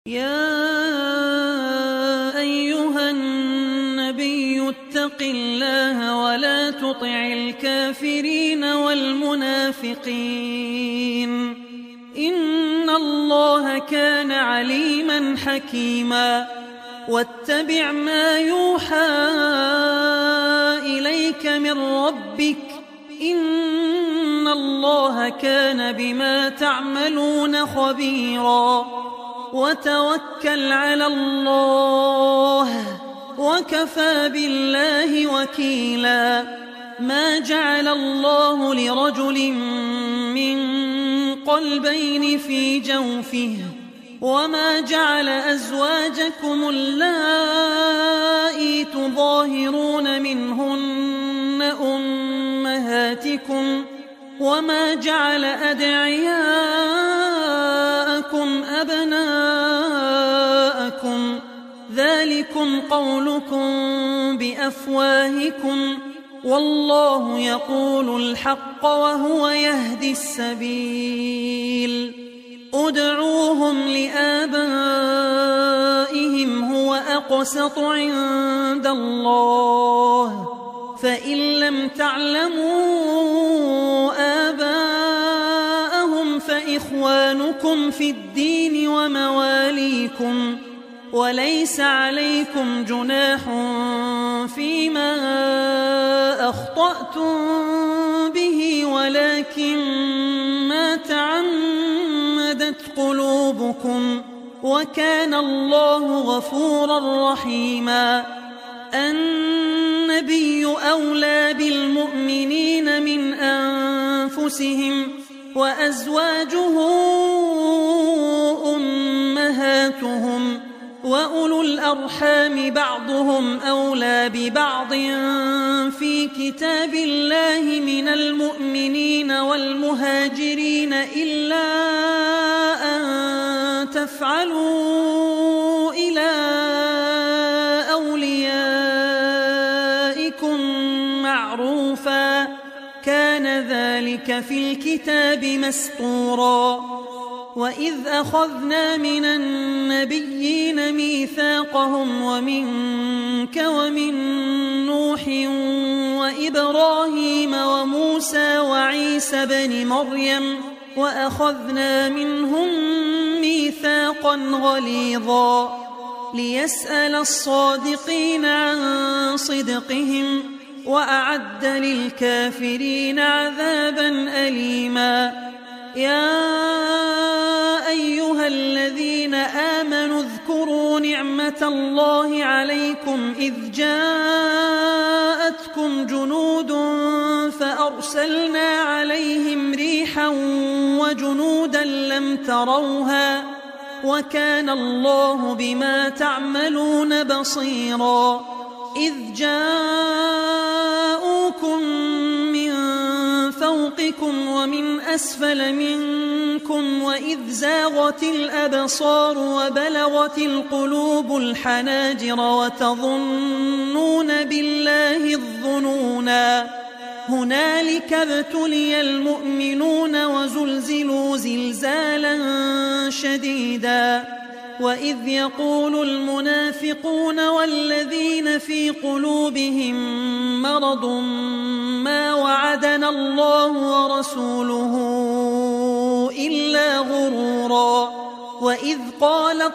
يا أيها النبي اتق الله ولا تطع الكافرين والمنافقين إن الله كان عليما حكيما واتبع ما يوحى إليك من ربك إن الله كان بما تعملون خبيرا وتوكل على الله وكفى بالله وكيلا ما جعل الله لرجل من قلبين في جوفه وما جعل أزواجكم اللائي تظاهرون منهن أمهاتكم وما جعل أدعياءكم أبناءكم ذلكم قولكم بأفواهكم والله يقول الحق وهو يهدي السبيل ادعوهم لآبائهم هو أقسط عند الله فإن لم تعلموا آباءهم فإخوانكم في الدين ومواليكم وليس عليكم جناح فيما أخطأتم به ولكن ما تعمدت قلوبكم وكان الله غفورا رحيما النبي أولى بالمؤمنين من أنفسهم وأزواجه أمهاتهم وأولو الأرحام بعضهم أولى ببعض في كتاب الله من المؤمنين والمهاجرين إلا أن تفعلوا إلى أوليائكم معروفا كان ذلك في الكتاب مسطورا وإذ أخذنا من النبيين ميثاقهم ومنك ومن نوح وإبراهيم وموسى وعيسى بن مريم وأخذنا منهم ميثاقا غليظا ليسأل الصادقين عن صدقهم وأعد للكافرين عذابا أليما يا أيها الذين آمنوا اذكروا نعمة الله عليكم إذ جاءتكم جنود فأرسلنا عليهم ريحا وجنودا لم تروها وكان الله بما تعملون بصيرا إذ جاءوكم من فوقكم ومن أسفل منكم وإذ زاغت الأبصار وبلغت القلوب الحناجر وتظنون بالله الظنونا هنالك ابتلي المؤمنون وزلزلوا زلزالا شديدا وإذ يقول المنافقون والذين في قلوبهم مرض ما وعدنا الله ورسوله إلا غرورا وإذ قالت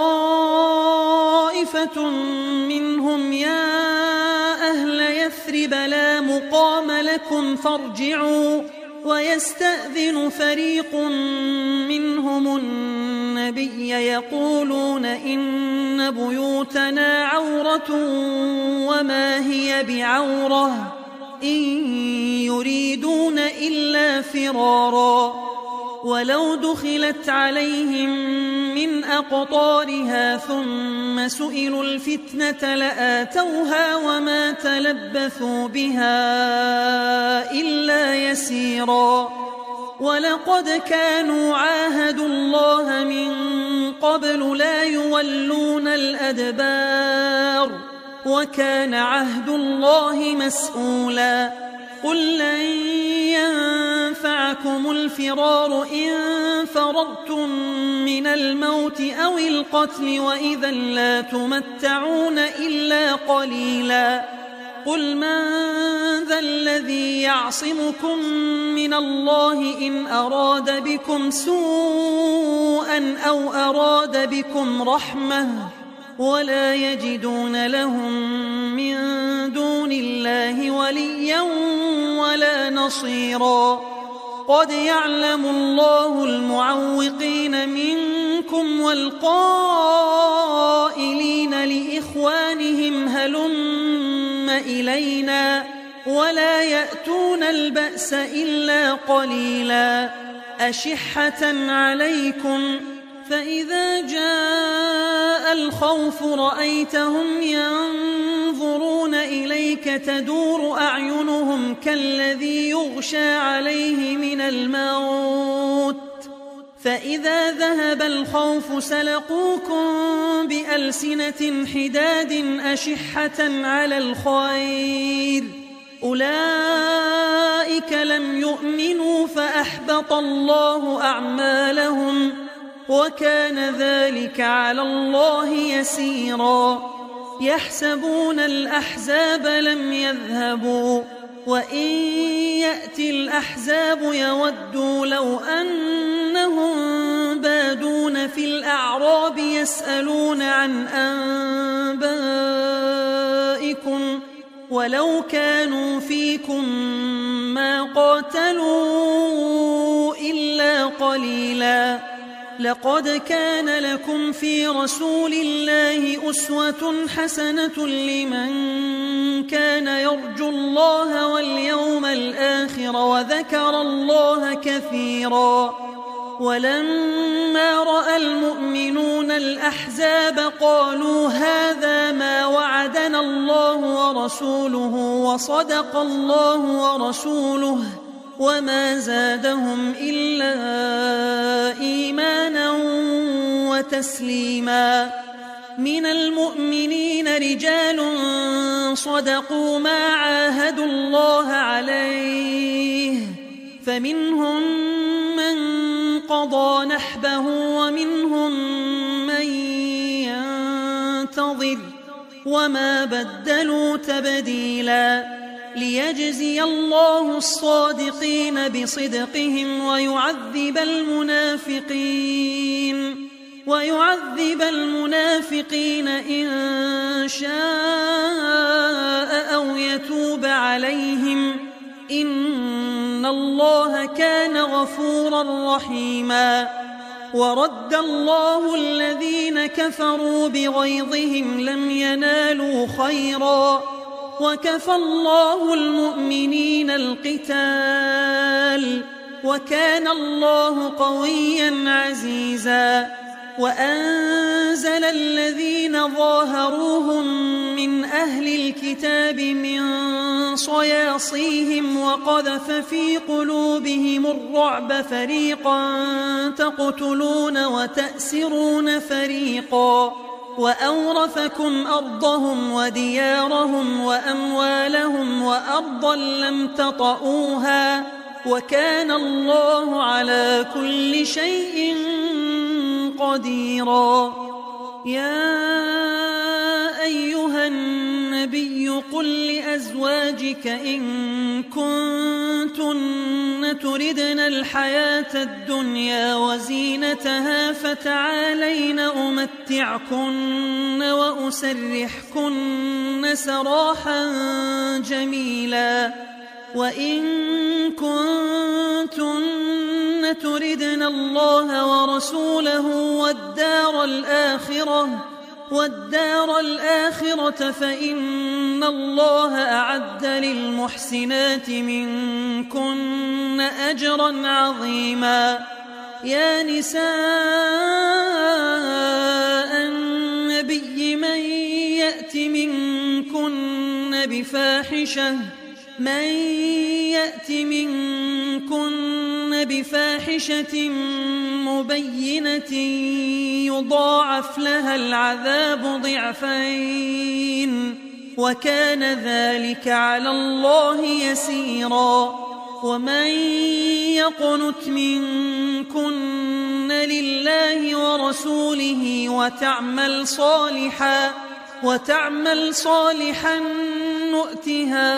طائفة منهم يا أهل يثرب لا مقام لكم فارجعوا ويستأذن فريق منهم النبي يقولون إن بيوتنا عورة وما هي بعورة إن يريدون إلا فرارا ولو دخلت عليهم من أقطارها ثم سئلوا الفتنة لآتوها وما تلبثوا بها إلا يسيرا ولقد كانوا عاهدوا الله من قبل لا يولون الأدبار وكان عهد الله مسؤولا قل لن ينفعكم الفرار إن فررتم من الموت أو القتل وإذا لا تمتعون إلا قليلا قل من ذا الذي يعصمكم من الله إن أراد بكم سوءا أو أراد بكم رحمة ولا يجدون لهم من دون الله وليا ولا نصيرا قد يعلم الله المعوقين منكم والقائلين لإخوانهم هلم إلينا ولا يأتون البأس إلا قليلا أشحة عليكم فإذا جاء الخوف رأيتهم ينظرون إليك تدور أعينهم كالذي يغشى عليه من الموت فإذا ذهب الخوف سلقوكم بألسنة حداد أشحة على الخير أولئك لم يؤمنوا فأحبط الله أعمالهم وكان ذلك على الله يسيرا يحسبون الأحزاب لم يذهبوا وإن يأتي الأحزاب يودوا لو أنهم بادون في الأعراب يسألون عن أنبائكم ولو كانوا فيكم ما قاتلوا إلا قليلا لقد كان لكم في رسول الله أسوة حسنة لمن كان يرجو الله واليوم الآخر وذكر الله كثيرا ولما رأى المؤمنون الأحزاب قالوا هذا ما وعدنا الله ورسوله وصدق الله ورسوله وما زادهم إلا إيمانا وتسليما من المؤمنين رجال صدقوا ما عاهدوا الله عليه فمنهم من قضى نحبه ومنهم من ينتظر وما بدلوا تبديلا ليجزي الله الصادقين بصدقهم ويعذب المنافقين إن شاء أو يتوب عليهم إن الله كان غفورا رحيما ورد الله الذين كفروا بغيظهم لم ينالوا خيرا وكفى الله المؤمنين القتال وكان الله قويا عزيزا وأنزل الذين ظاهروهم من أهل الكتاب من صياصيهم وقذف في قلوبهم الرعب فريقا تقتلون وتأسرون فريقا وأورثكم أرضهم وديارهم وأموالهم وأرضا لم تطئوها وكان الله على كل شيء قديرا يا أيها النبي قل لأزواجك إن كنتن تردن الحياة الدنيا وزينتها فتعالين أمتعكن وأسرحكن سراحا جميلا وإن كنتن تردن الله ورسوله والدار الآخرة فإن الله أعد للمحسنات منكن أجرا عظيما يا نساء النبي من يأت منكن بفاحشة مبينة يضاعف لها العذاب ضعفين وكان ذلك على الله يسيرا ومن يقنت منكن لله ورسوله وتعمل صالحا نؤتها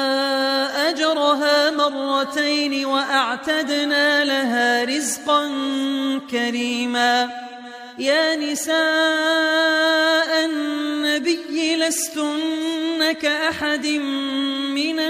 أجرها مرتين وأعتدنا لها رزقا كريما. يا نساء النبي لستن كأحد من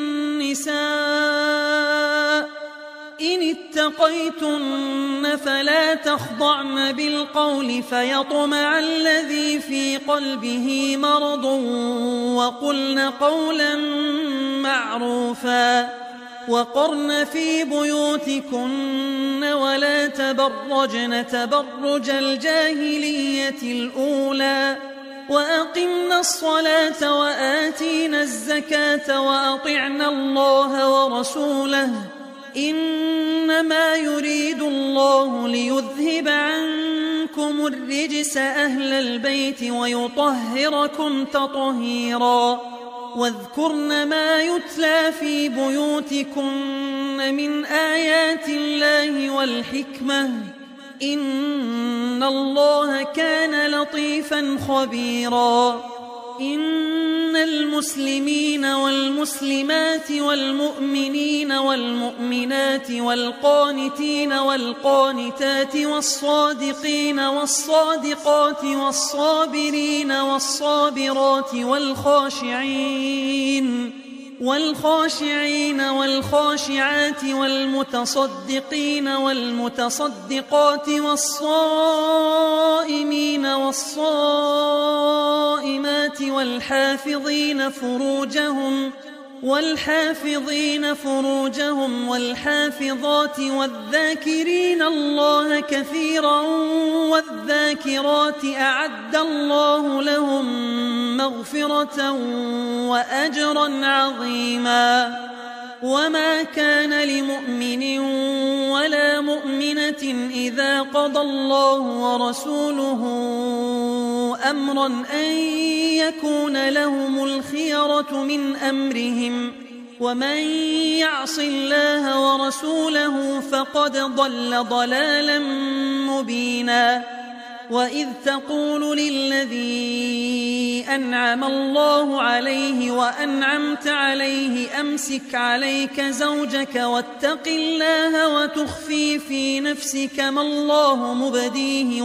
النساء إن اتقيتن فلا تخضعن بالقول فيطمع الذي في قلبه مرض وقلن قولا معروفا. وقرن في بيوتكن ولا تبرجن تبرج الجاهلية الأولى وأقمنا الصلاة وآتينا الزكاة وأطعنا الله ورسوله إنما يريد الله ليذهب عنكم الرجس أهل البيت ويطهركم تطهيرا. واذكرن ما يتلى في بيوتكن من آيات الله والحكمة إن الله كان لطيفا خبيرا. إن المسلمين والمسلمات والمؤمنين والمؤمنات والقانتين والقانتات والصادقين والصادقات والصابرين والصابرات والخاشعين والخاشعات والمتصدقين والمتصدقات والصائمين والصائمات والحافظين فروجهم والحافظات والذاكرين الله كثيرا والذاكرات أعد الله لهم مغفرة وأجرا عظيما. وما كان لمؤمن ولا مؤمنة إذا قضى الله ورسوله أمرا أن يكون لهم الخيرة من أمرهم ومن يعص الله ورسوله فقد ضل ضلالا مبينا. وإذ تقول للذي أنعم الله عليه وأنعمت عليه أمسك عليك زوجك واتق الله وتخفي في نفسك ما الله مبديه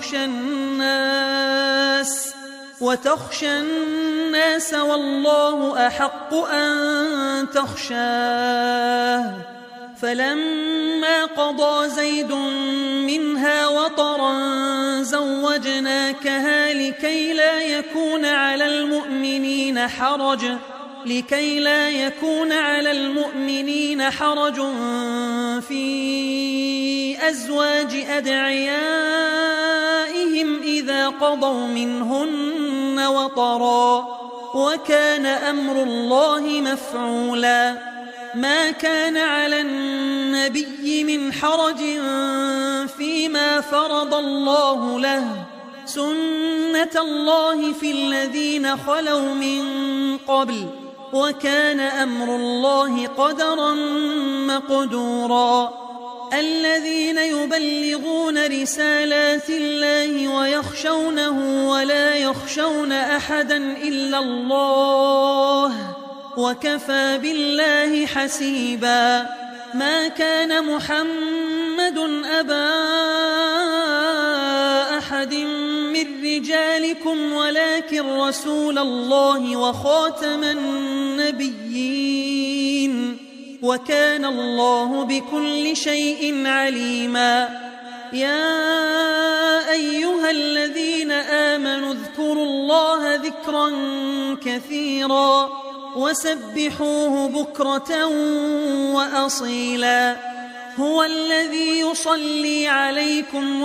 وتخشى الناس والله أحق أن تخشاه. فلما قضى زيد منها وطرا زوجناكها لكي لا يكون على المؤمنين حرج في أزواج أدعيائهم إذا قضوا منهن وطرا وكان أمر الله مفعولا. ما كان على النبي من حرج فيما فرض الله له سنة الله في الذين خلوا من قبل وكان أمر الله قدرا مقدورا. الذين يبلغون رسالات الله ويخشونه ولا يخشون أحدا إلا الله وكفى بالله حسيبا. ما كان محمد أبا أحد من رجالكم ولكن رسول الله وخاتم النبيين وكان الله بكل شيء عليما. يا أيها الذين آمنوا اذكروا الله ذكرا كثيرا وسبحوه بكرة وأصيلا. هو الذي يصلي عليكم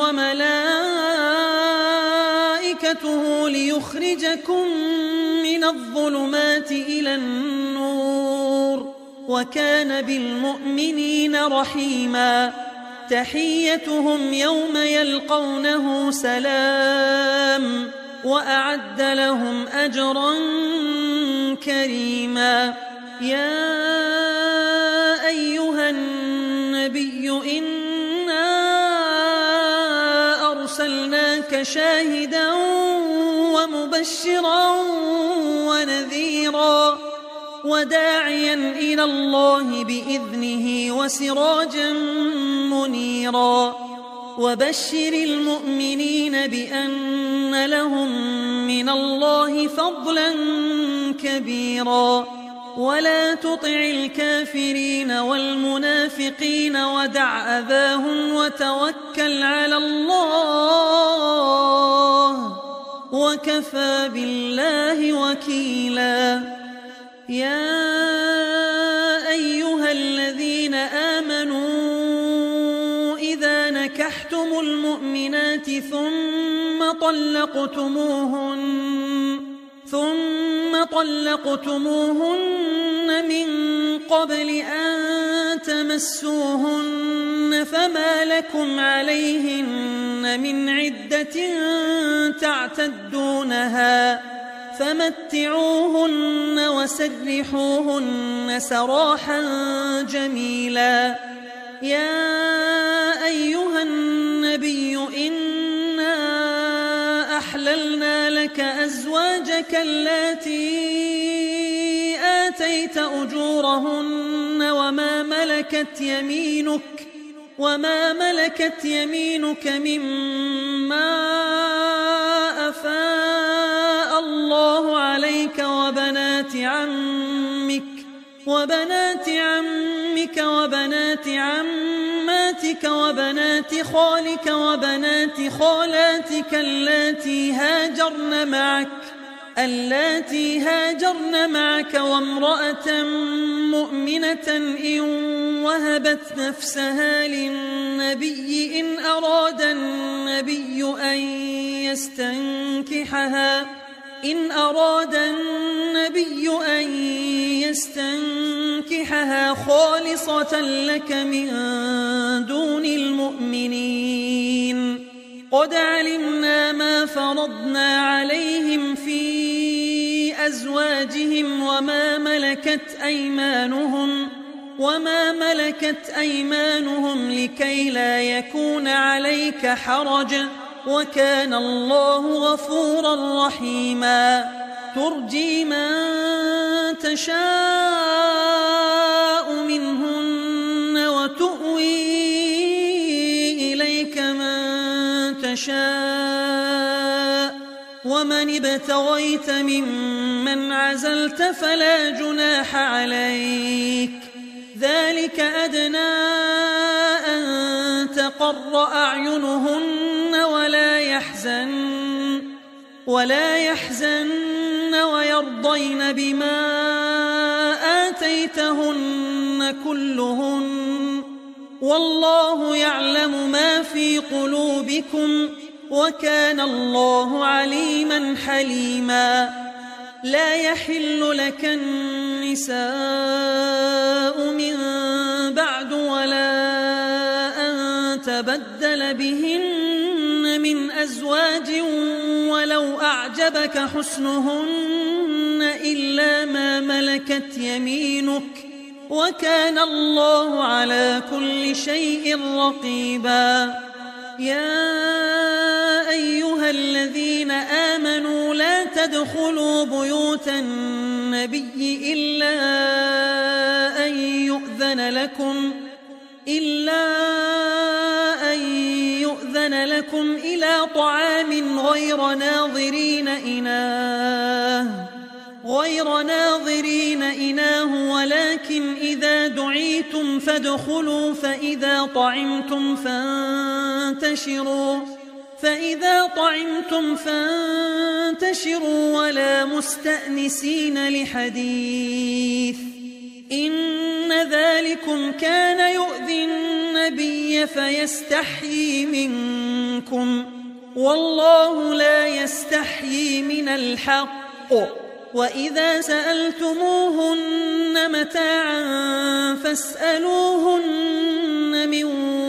وملائكته ليخرجكم من الظلمات إلى النور وكان بالمؤمنين رحيما. تحيتهم يوم يلقونه سلام وأعد لهم أجرا كريما. يا شاهدا ومبشرا ونذيرا وداعيا إلى الله بإذنه وسراجا منيرا وبشر المؤمنين بأن لهم من الله فضلا كبيرا ولا تطع الكافرين والمنافقين ودع أذاهم وتوكل على الله وكفى بالله وكيلا. يا أيها الذين آمنوا إذا نكحتم المؤمنات ثم طلقتموهن من قبل أن تمسوهن فما لكم عليهن من عدة تعتدونها فمتعوهن وسرحوهن سراحا جميلا. يا أيها النبي إنا أحللنا لك أزواجك اللاتي آتيت أجورهن وما ملكت يمينك مما أفاء الله عليك وبنات عمك وبنات عماتك وبنات خالك وبنات خالاتك اللاتي هاجرن معك وامرأة مؤمنة إن وهبت نفسها للنبي إن أراد النبي أن يستنكحها خالصة لك من دون المؤمنين. قد علمنا ما فرضنا عليهم في أزواجهم وما ملكت أيمانهم لكي لا يكون عليك حرج وكان الله غفورا رحيما. ترجي من تشاء منهن وتؤوي إليك من تشاء ومن ابتغيت ممن عزلت فلا جناح عليك. ذلك أدنى أن تقر أعينهن ولا يحزن ويرضين بما آتيتهن كلهن والله يعلم ما في قلوبكم وكان الله عليما حليما. لا يحل لك النساء من بعد ولا أن تبدل بهن من أزواج ولو أعجبك حسنهن إلا ما ملكت يمينك وكان الله على كل شيء رقيبا. يا أيها الذين آمنوا لا تدخلوا بيوت النبي إلا أن يؤذن لكم إلى طعام غير ناظرين إناه ولكن إذا دعيتم فادخلوا فإذا طعمتم فانتشروا ولا مستأنسين لحديث إن ذلكم كان يؤذي النبي فيستحيي منكم والله لا يستحيي من الحق. وإذا سألتموهن متاعا فاسألوهن من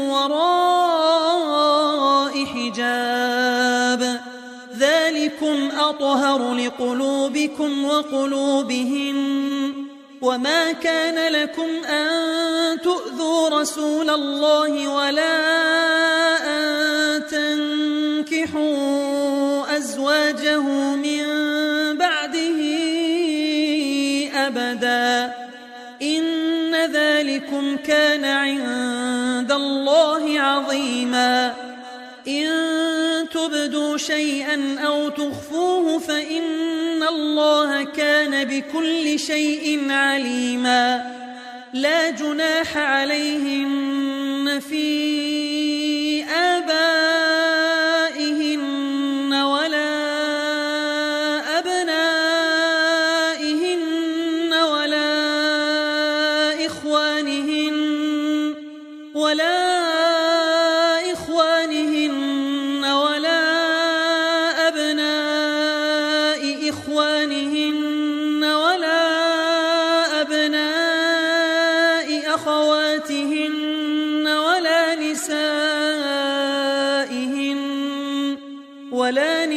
وراء حجاب ذلكم أطهر لقلوبكم وقلوبهن. وما كان لكم أن تؤذوا رسول الله ولا أن تنكحوا أزواجه من بعده أبدا إن ذلكم كان عند الله عظيما إن تبدوا شيئا أو تخفوه فإن الله كان بكل شيء عليما لا جناح عليهن في آبائهن ولا أبنائهن ولا إخوانهن ولا أبناء إخوانهن ولا أبناء أخواتهن ولا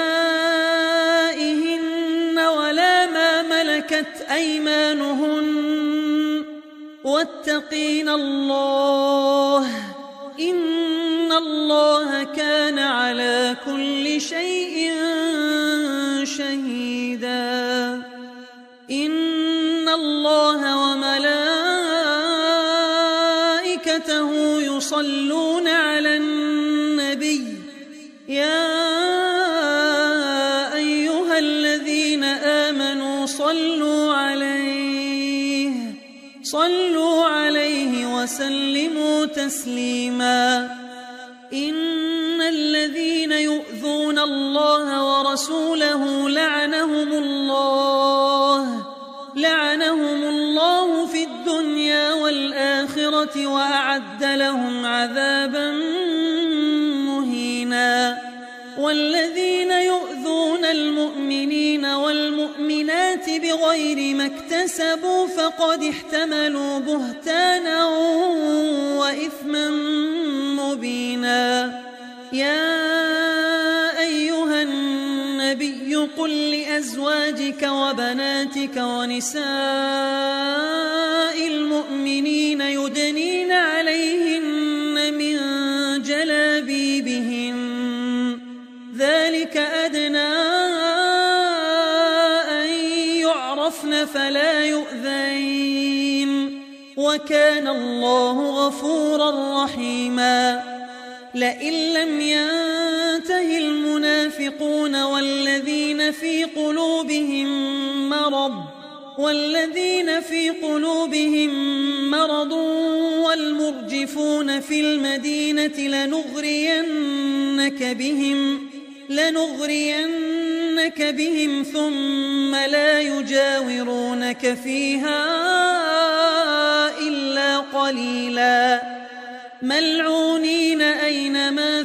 نسائهن ولا ما ملكت أيمانهن واتقين الله إن الله كان على كل شيء شهيدا إن الله وملائكته يصلون على النبي يا أيها الذين آمنوا صلوا عليه وسلموا تسليما إن الذين يؤذون الله ورسوله لعنهم الله في الدنيا والآخرة وأعد لهم عذابا مهينا والذين يؤذون المؤمنين والمؤمنات بغير ما اكتسبوا فقد احتملوا بهتانا وإثما مبينا يا أيها النبي قل لأزواجك وبناتك ونساء المؤمنين يدنين عليهن من جلابيبهن ذلك أدنى أن يعرفن فلا يؤذين وكان الله غفورا رحيما لئن لم ينته المنافقون والذين في قلوبهم مرض والمرجفون في المدينة لنغرينك بهم ثم لا يجاورونك فيها إلا قليلا ملعونين أينما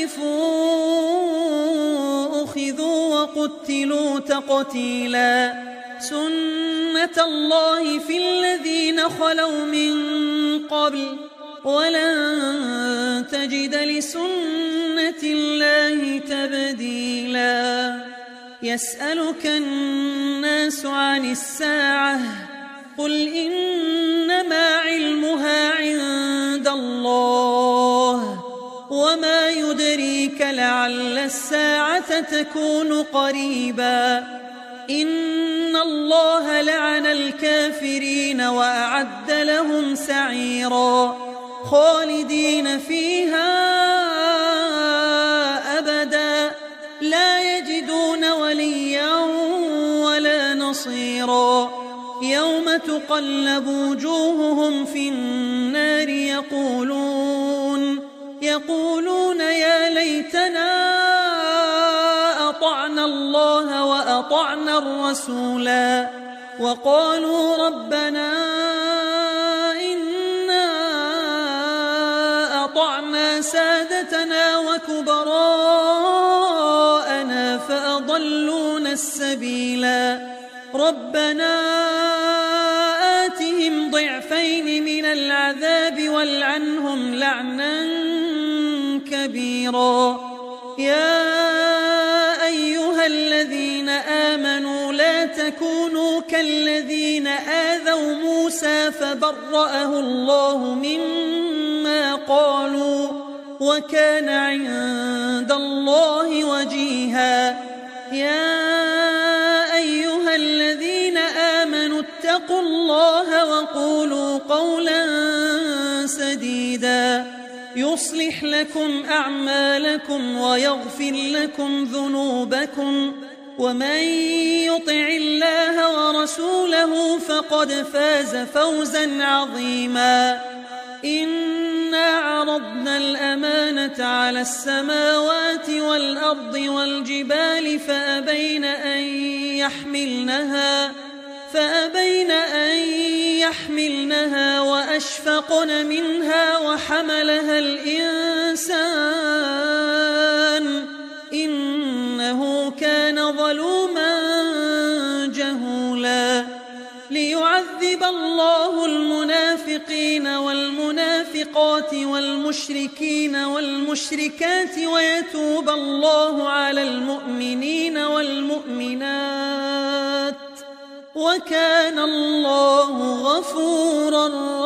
ثقفوا أخذوا وقتلوا تقتيلا سنة الله في الذين خلوا من قبل ولن تجد لسنة الله تبديلا يسألك الناس عن الساعة قل إنما علمها عند الله وما يدريك لعل الساعة تكون قريبا إن الله لعن الكافرين وأعد لهم سعيرا خالدين فيها أبدا لا يجدون وليا ولا نصيرا يوم تقلب وجوههم في النار يقولون يا ليتنا أطعنا الله وأطعنا الرسولا وقالوا ربنا إنا أطعنا سادتنا وكبراءنا فأضلونا السبيلا ربنا آتهم ضعفين من العذاب والعنهم لعنا كبيرا يا أيها الذين آمنوا لا تكونوا كالذين آذوا موسى فبرأه الله مما قالوا وكان عند الله وجيها يا أيها الذين آمنوا اتقوا الله وقولوا قولا سديدا يصلح لكم أعمالكم ويغفر لكم ذنوبكم ومن يطع الله ورسوله فقد فاز فوزا عظيما إنا عرضنا الأمانة على السماوات والأرض والجبال فأبين أن يحملنها وأشفقن منها وحملها الإنسان إنه كان ظلوما جهولا ليعذب الله المنافقين والمنافقات والمشركين والمشركات ويتوب الله على المؤمنين والمؤمنات وكان الله غفورا